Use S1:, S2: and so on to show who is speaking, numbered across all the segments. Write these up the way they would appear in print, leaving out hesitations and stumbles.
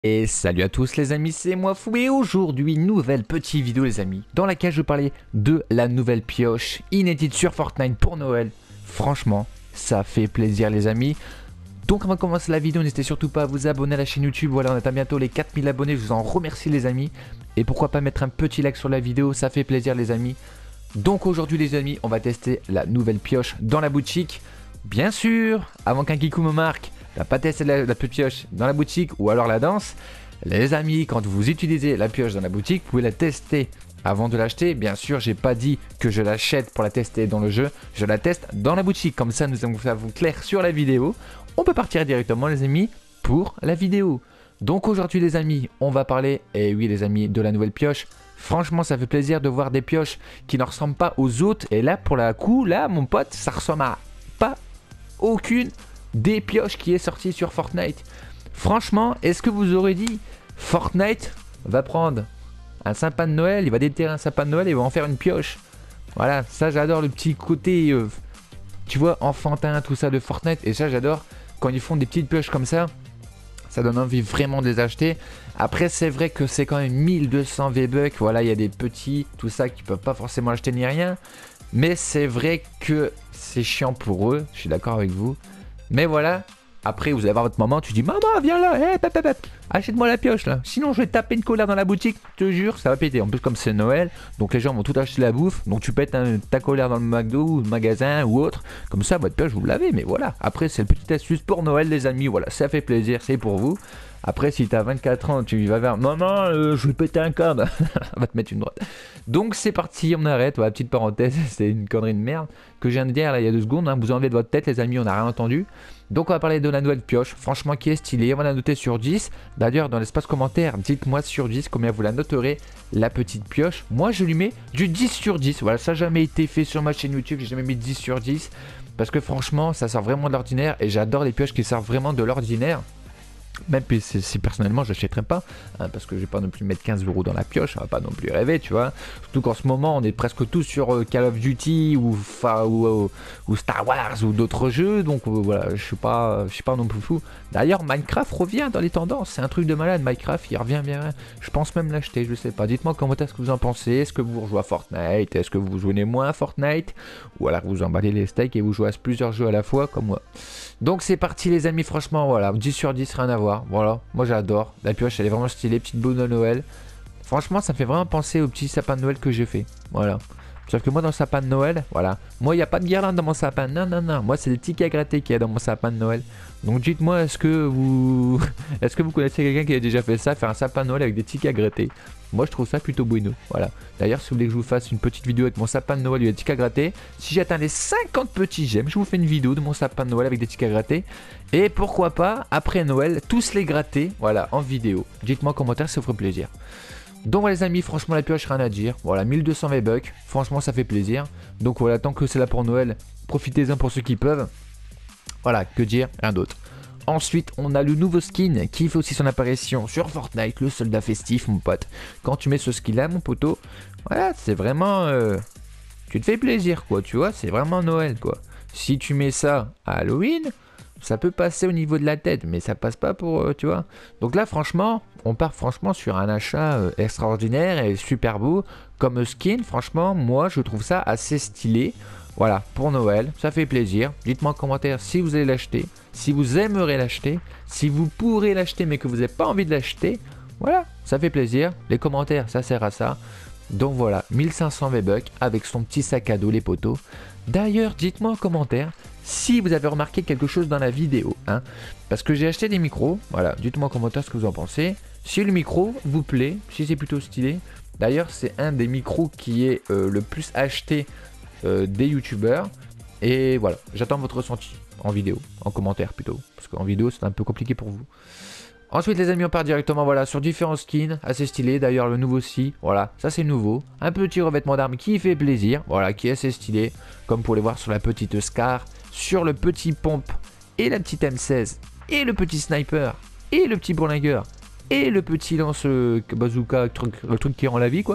S1: Et salut à tous les amis, c'est moi Fou et aujourd'hui nouvelle petite vidéo les amis dans laquelle je vais parler de la nouvelle pioche inédite sur Fortnite pour Noël. Franchement ça fait plaisir les amis. Donc avant de commencer la vidéo n'hésitez surtout pas à vous abonner à la chaîne YouTube. Voilà, on atteint bientôt les 4000 abonnés, je vous en remercie les amis. Et pourquoi pas mettre un petit like sur la vidéo, ça fait plaisir les amis. Donc aujourd'hui les amis on va tester la nouvelle pioche dans la boutique. Bien sûr, avant qu'un kikou me marque, t'as pas testé la petite pioche dans la boutique ou alors la danse. Les amis, quand vous utilisez la pioche dans la boutique, vous pouvez la tester avant de l'acheter. Bien sûr, j'ai pas dit que je l'achète pour la tester dans le jeu. Je la teste dans la boutique. Comme ça, nous allons faire vous clair sur la vidéo. On peut partir directement les amis pour la vidéo. Donc aujourd'hui les amis, on va parler, et oui les amis, de la nouvelle pioche. Franchement, ça fait plaisir de voir des pioches qui ne ressemblent pas aux autres. Et là, pour le coup, là, mon pote, ça ressemble à pas aucune des pioches qui est sortie sur Fortnite. Franchement, est-ce que vous aurez dit Fortnite va prendre un sapin de Noël, il va déterrer un sapin de Noël et il va en faire une pioche. Voilà, ça j'adore le petit côté, tu vois, enfantin, tout ça de Fortnite. Et ça j'adore quand ils font des petites pioches comme ça. Ça donne envie vraiment de les acheter. Après c'est vrai que c'est quand même 1200 V-Bucks. Voilà, il y a des petits, tout ça qui peuvent pas forcément acheter ni rien. Mais c'est vrai que c'est chiant pour eux, je suis d'accord avec vous. Mais voilà, après vous allez avoir votre moment, tu dis maman viens là, hey, achète-moi la pioche là. Sinon je vais taper une colère dans la boutique, je te jure, ça va péter. En plus comme c'est Noël, donc les gens vont tout acheter la bouffe. Donc tu pètes ta colère dans le McDo ou le magasin ou autre. Comme ça votre pioche vous l'avez, mais voilà. Après c'est le petit astuce pour Noël les amis, voilà, ça fait plaisir, c'est pour vous. Après si t'as 24 ans, tu vas vers maman, je vais péter un câble, on va te mettre une droite. Donc c'est parti, on arrête, voilà, petite parenthèse, c'est une connerie de merde que je viens de dire là il y a 2 secondes, hein. Vous enlevez de votre tête les amis, on n'a rien entendu. Donc on va parler de la nouvelle pioche, franchement qui est stylée, on va la noter sur 10. D'ailleurs dans l'espace commentaire, dites-moi sur 10 combien vous la noterez, la petite pioche. Moi je lui mets du 10 sur 10, voilà, ça n'a jamais été fait sur ma chaîne YouTube, j'ai jamais mis 10 sur 10. Parce que franchement ça sort vraiment de l'ordinaire et j'adore les pioches qui sortent vraiment de l'ordinaire. Même si personnellement j'achèterais pas, hein, parce que je vais pas non plus mettre 15 € dans la pioche, on va pas non plus rêver, tu vois. Surtout qu'en ce moment on est presque tous sur Call of Duty ou Star Wars ou d'autres jeux, donc voilà, je suis pas non plus fou. D'ailleurs Minecraft revient dans les tendances, c'est un truc de malade, Minecraft il revient bien, je pense même l'acheter, je sais pas. Dites-moi comment est-ce que vous en pensez, est-ce que vous rejouez à Fortnite, est-ce que vous jouez moins à Fortnite, ou alors vous emballez les steaks et vous jouez à plusieurs jeux à la fois comme moi. Donc c'est parti les amis, franchement voilà, 10 sur 10, rien à voir, voilà, moi j'adore, la pioche elle est vraiment stylée, petite boule de Noël. Franchement ça me fait vraiment penser au petit sapin de Noël que j'ai fait, voilà. Sauf que moi dans le sapin de Noël, voilà, moi il n'y a pas de guirlande dans mon sapin, non non non, moi c'est des tickets à gratter qu'il y a dans mon sapin de Noël. Donc dites-moi est-ce que vous connaissez quelqu'un qui a déjà fait ça, faire un sapin de Noël avec des tickets à gratter? Moi je trouve ça plutôt bueno, voilà. D'ailleurs si vous voulez que je vous fasse une petite vidéo avec mon sapin de Noël et des tickets à gratter, si j'atteins les 50 petits j'aime, je vous fais une vidéo de mon sapin de Noël avec des tickets à gratter. Et pourquoi pas, après Noël, tous les gratter, voilà, en vidéo. Dites-moi en commentaire, ça vous ferait plaisir. Donc voilà les amis, franchement la pioche, rien à dire. Voilà, 1200 V-Bucks, franchement ça fait plaisir. Donc voilà, tant que c'est là pour Noël, profitez-en pour ceux qui peuvent. Voilà, que dire, rien d'autre. Ensuite, on a le nouveau skin qui fait aussi son apparition sur Fortnite, le soldat festif, mon pote. Quand tu mets ce skin là, mon poteau, voilà, c'est vraiment... tu te fais plaisir, quoi, tu vois, c'est vraiment Noël, quoi. Si tu mets ça à Halloween, ça peut passer au niveau de la tête, mais ça passe pas pour, tu vois. Donc là, franchement, on part franchement sur un achat extraordinaire et super beau. Comme skin, franchement, moi, je trouve ça assez stylé. Voilà, pour Noël, ça fait plaisir. Dites-moi en commentaire si vous allez l'acheter, si vous aimerez l'acheter, si vous pourrez l'acheter mais que vous n'avez pas envie de l'acheter. Voilà, ça fait plaisir. Les commentaires, ça sert à ça. Donc voilà, 1500 V-Bucks avec son petit sac à dos, les poteaux. D'ailleurs, dites-moi en commentaire si vous avez remarqué quelque chose dans la vidéo, hein, parce que j'ai acheté des micros, voilà, dites-moi en commentaire ce que vous en pensez, si le micro vous plaît, si c'est plutôt stylé. D'ailleurs c'est un des micros qui est le plus acheté des youtubeurs, et voilà, j'attends votre ressenti en vidéo, en commentaire plutôt, parce qu'en vidéo c'est un peu compliqué pour vous. Ensuite les amis on part directement voilà sur différents skins assez stylés, d'ailleurs le nouveau si, voilà, ça c'est nouveau, un petit revêtement d'armes qui fait plaisir, voilà, qui est assez stylé, comme pour les voir sur la petite Scar, sur le petit pompe et la petite M16 et le petit sniper et le petit bourlingueur et le petit lance bazooka, le truc qui rend la vie quoi,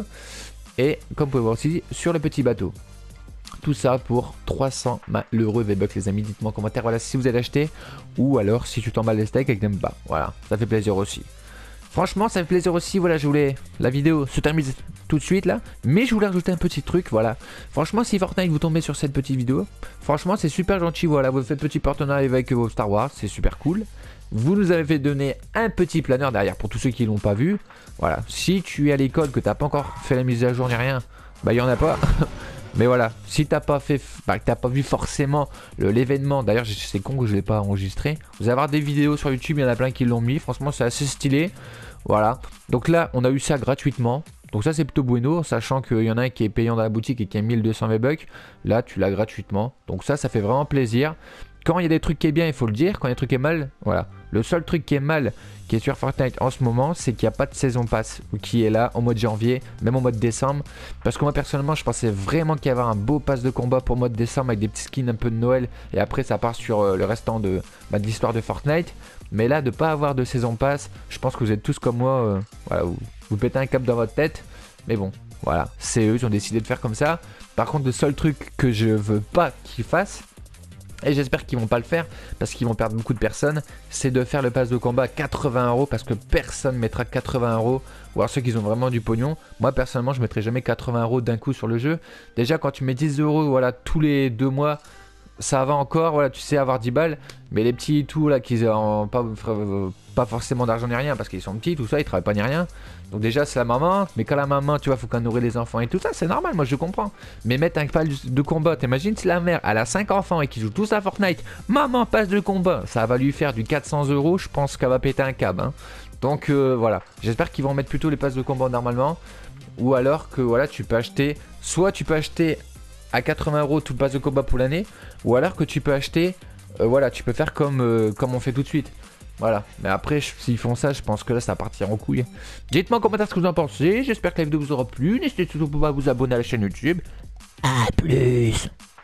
S1: et comme vous pouvez voir aussi sur le petit bateau. Tout ça pour 300 malheureux V-Bucks les amis, dites-moi en commentaire voilà si vous allez acheter ou alors si tu t'emballes les steaks et que t'aimes pas, voilà, ça fait plaisir aussi. Franchement, ça fait plaisir aussi. Voilà, je voulais. La vidéo se termine tout de suite là. Mais je voulais rajouter un petit truc. Voilà. Franchement, si Fortnite vous tombez sur cette petite vidéo, franchement, c'est super gentil. Voilà, vous faites petit partenariat avec vos Star Wars. C'est super cool. Vous nous avez donné un petit planeur derrière pour tous ceux qui l'ont pas vu. Voilà. Si tu es à l'école, que t'as pas encore fait la mise à jour ni rien, bah il y en a pas. Mais voilà, si t'as pas fait, bah, que t'as pas vu forcément l'événement, d'ailleurs c'est con que je l'ai pas enregistré. Vous allez avoir des vidéos sur YouTube, il y en a plein qui l'ont mis, franchement c'est assez stylé. Voilà, donc là on a eu ça gratuitement. Donc ça c'est plutôt bueno, sachant qu'il y en a un qui est payant dans la boutique et qui est 1200 V-Bucks. Là tu l'as gratuitement, donc ça fait vraiment plaisir. Quand il y a des trucs qui est bien, il faut le dire. Quand il y a des trucs qui est mal, voilà. Le seul truc qui est mal, qui est sur Fortnite en ce moment, c'est qu'il n'y a pas de saison pass qui est là au mois de janvier, même au mois de décembre. Parce que moi personnellement, je pensais vraiment qu'il y avait un beau pass de combat pour le mois de décembre avec des petits skins un peu de Noël. Et après, ça part sur le restant de l'histoire de Fortnite. Mais là, de pas avoir de saison pass, je pense que vous êtes tous comme moi. Voilà, vous pétez un cap dans votre tête. Mais bon, voilà, c'est eux, ils ont décidé de faire comme ça. Par contre, le seul truc que je veux pas qu'ils fassent, et j'espère qu'ils vont pas le faire parce qu'ils vont perdre beaucoup de personnes, c'est de faire le pass de combat à 80 € parce que personne mettra 80 €, ou alors ceux qui ont vraiment du pognon. Moi personnellement je mettrai jamais 80 € d'un coup sur le jeu. Déjà quand tu mets 10 € voilà, tous les 2 mois, ça va encore, voilà, tu sais avoir 10 balles, mais les petits tout là qui n'ont pas forcément d'argent ni rien parce qu'ils sont petits, tout ça, ils travaillent pas ni rien. Donc déjà c'est la maman, mais quand la maman, tu vois, faut qu'elle nourrit les enfants et tout ça, c'est normal, moi je comprends. Mais mettre un pass de combat, t'imagines si la mère, elle a 5 enfants et qu'ils jouent tous à Fortnite, maman passe de combat, ça va lui faire du 400 €, je pense qu'elle va péter un câble. Hein. Donc voilà, j'espère qu'ils vont mettre plutôt les passes de combat normalement, ou alors que voilà, tu peux acheter, soit tu peux acheter à 80 € tout le pass de combat pour l'année, ou alors que tu peux acheter, voilà, tu peux faire comme on fait tout de suite. Voilà, mais après s'ils font ça, je pense que là ça va partir en couille. Dites-moi en commentaire ce que vous en pensez, j'espère que la vidéo vous aura plu, n'hésitez surtout pas à vous abonner à la chaîne YouTube. A plus.